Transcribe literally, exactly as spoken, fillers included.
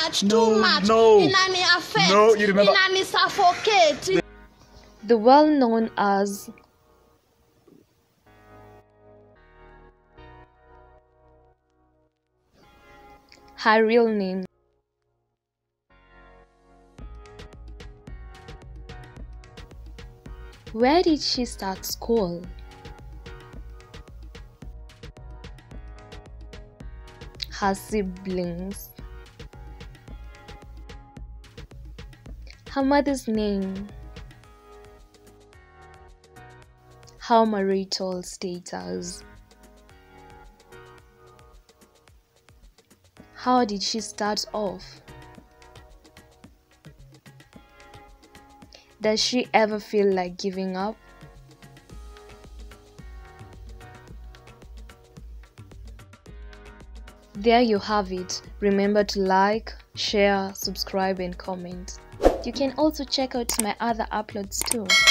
much, no, too much. No, Inaniaffect. no, you remember. Inanisuffocate. The well-known as her real name. Where did she start school? Her siblings. Her mother's name. Her marital status. How did she start off? Does she ever feel like giving up? There you have it. Remember to like, share, subscribe and comment. You can also check out my other uploads too.